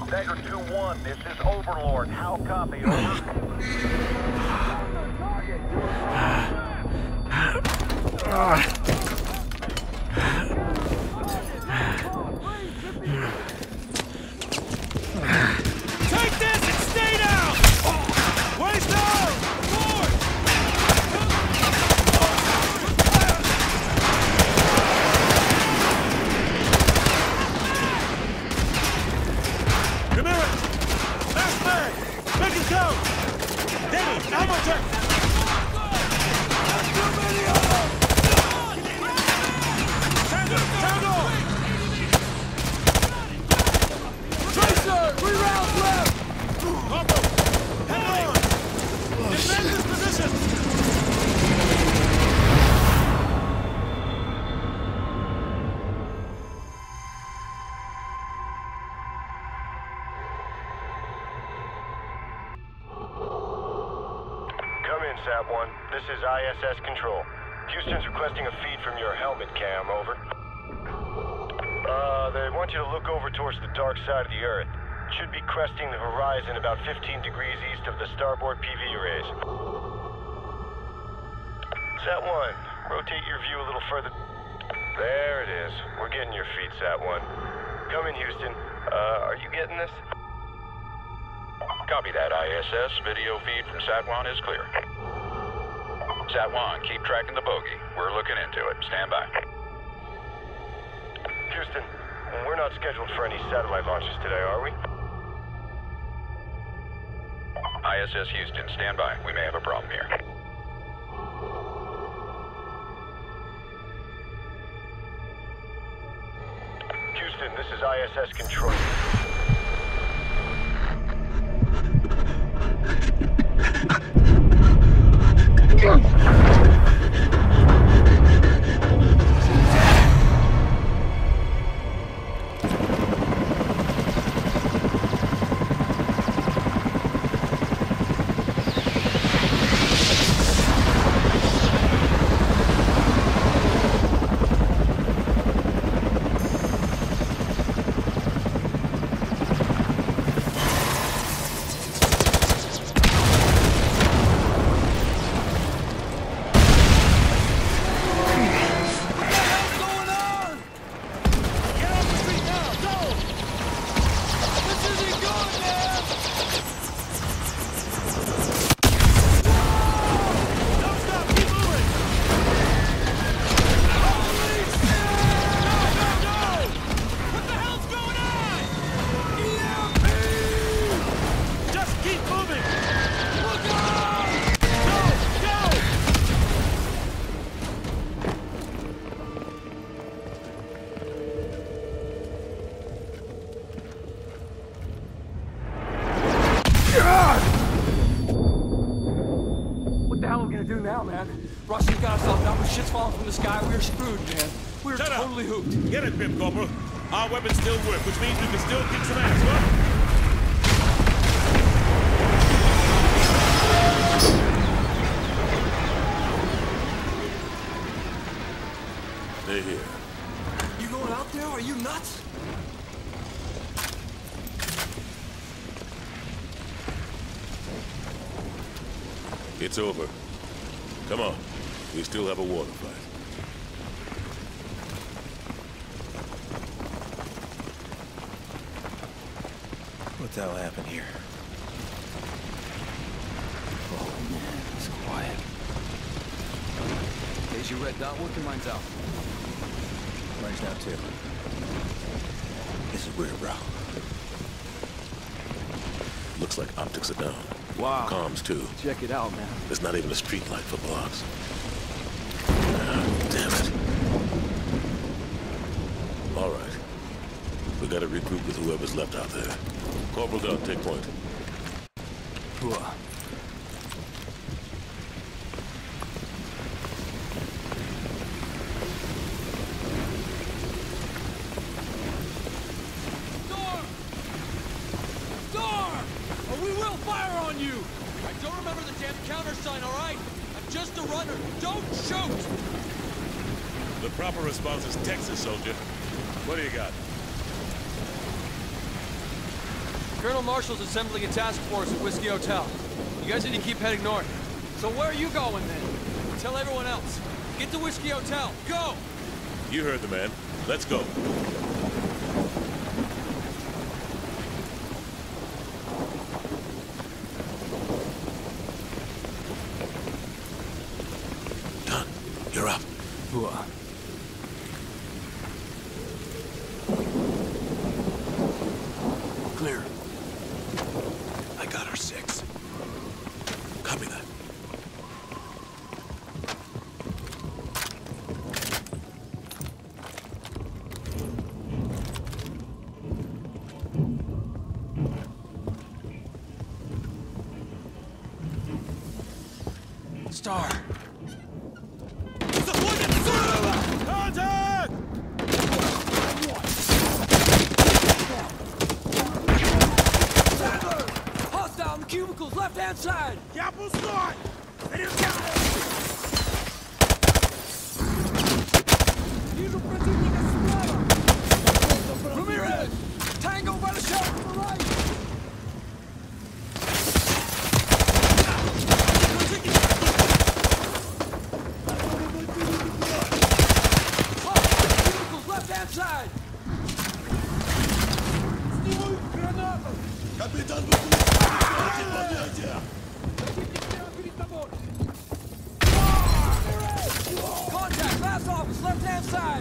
Dagger 2-1, this is Overlord. How copy? Over. Take this and stay down! Waist down! Forward! Come here! Last man! Make it count! Danny, ammo check! Too many of them! Tango! Tracer! 3 rounds left! Corporal! Head on! Defend this position! Come in, Sat-1. This is ISS Control. Houston's requesting a feed from your helmet cam, over. They want you to look over towards the dark side of the Earth. Should be cresting the horizon about 15 degrees east of the starboard PV arrays. Sat-1, rotate your view a little further. There it is. We're getting your feed, Sat-1. Come in, Houston. Are you getting this? Copy that, ISS. Video feed from Sat-1 is clear. Sat-1, keep tracking the bogey. We're looking into it. Stand by. Houston, we're not scheduled for any satellite launches today, are we? ISS Houston, stand by. We may have a problem here. Houston, this is ISS Control. Russians got us outnumbered. Shit's falling from the sky. We're screwed, man. We're totally hooped. Get it, Pip Corporal. Our weapons still work, which means we can still kick some ass, what? They're here. You going out there? Are you nuts? It's over. Come on. We still have a war to fight. What the hell happened here? Oh man, it's quiet. There's your red dot. Working mine's out. Mine's down too. This is weird, bro. Looks like optics are down. Wow. Comms too. Check it out, man. There's not even a street light for blocks. Damn it. All right. We gotta regroup with whoever's left out there. Corporal Dunn, take point. Hooah. We will fire on you! I don't remember the damn countersign, all right? I'm just a runner. Don't shoot! The proper response is Texas, soldier. What do you got? Colonel Marshall's assembling a task force at Whiskey Hotel. You guys need to keep heading north. So where are you going then? Tell everyone else. Get to Whiskey Hotel. Go! You heard the man. Let's go. Done. You're up. Hua. Clear. I got our 6. Copy that. Star. Contact! Hostile in the cubicles, left-hand side! Я пустой! Вижу противника справа! Ramirez! Tango by the shot to the right! Hostile cubicles, left-hand side! Снимают гранату! Капитан, Contact, last office, left-hand side!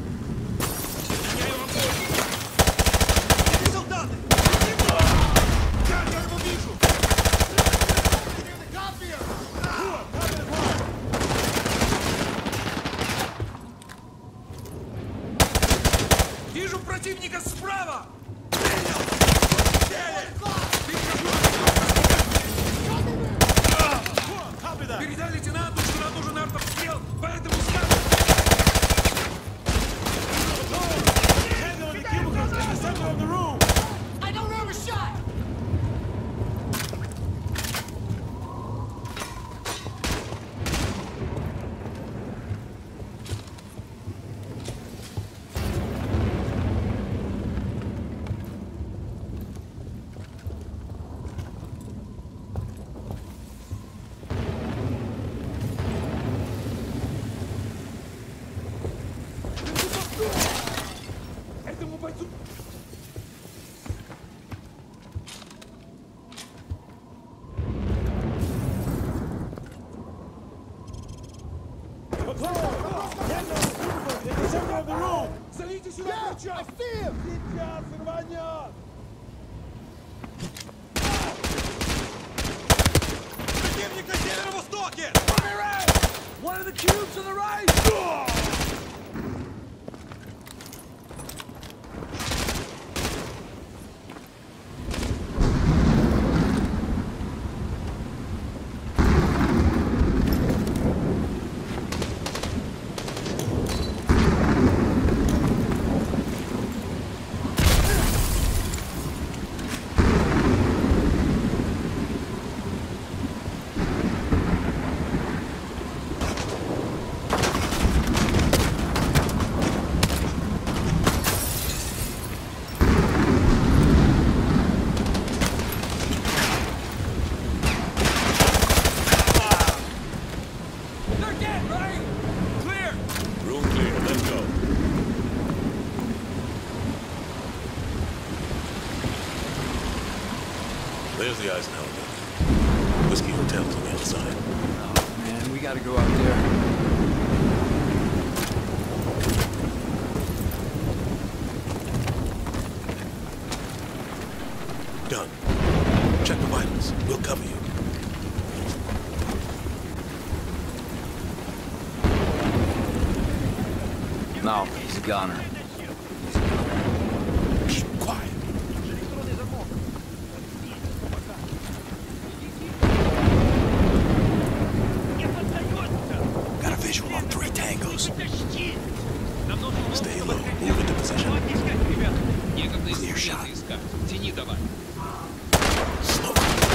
Вижу противника справа! Передай лейтенанту, что нам нужен артобстрел, поэтому ставь! Tango in the cubicles in the center of the room! I don't have a shot! Этому бойцу... Залейте сюда ключа! Сейчас рванет! Противник на северо-востоке! One of the cubes to the right! They're dead, right? Clear! Room clear. Let's go. There's the Eisenhower building. Whiskey Hotel's on the other side. Oh, man, we gotta go out there. Done. Check the vitals. We'll cover you. No, he's a gunner. Keep quiet. Got a visual on 3 tangos. Stay low. Move into position. Clear shot. Slow.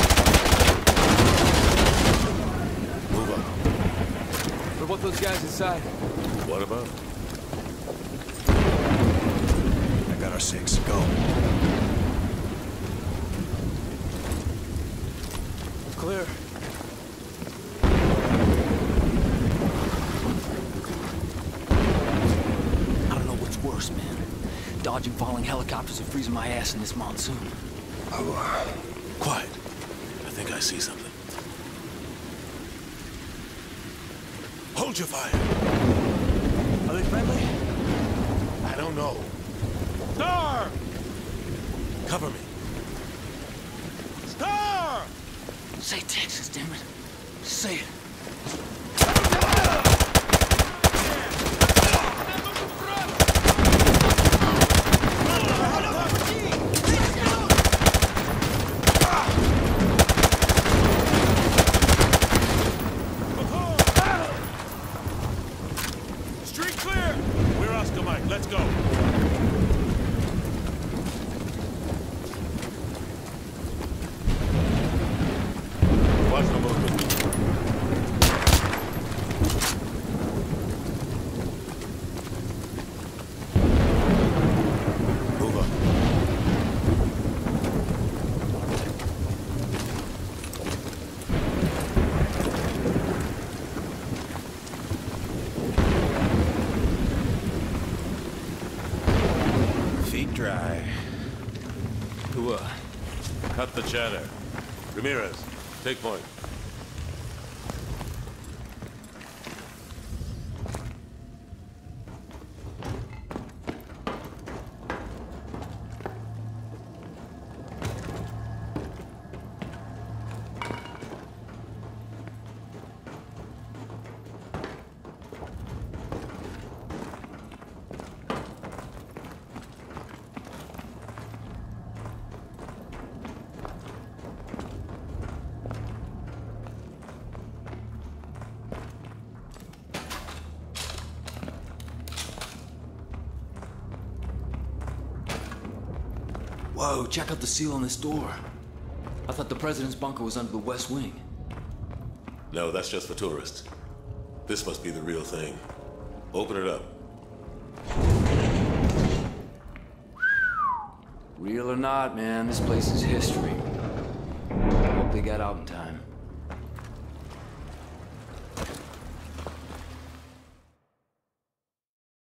Move up. What about those guys inside? What about? I got our 6. Go. Clear. I don't know what's worse, man. Dodging falling helicopters or freezing my ass in this monsoon. Quiet. I think I see something. Hold your fire. Are they friendly? I don't know. Star! Cover me. Star! Say Texas, damn it. Say it. Street clear! We're Oscar Mike. Let's go. Watch the movement. Move up. Feet dry. Cut the chatter. Ramirez, take point. Whoa, check out the seal on this door. I thought the president's bunker was under the west wing. No, that's just for tourists. This must be the real thing. Open it up. Real or not, man, this place is history. Hope they got out in time.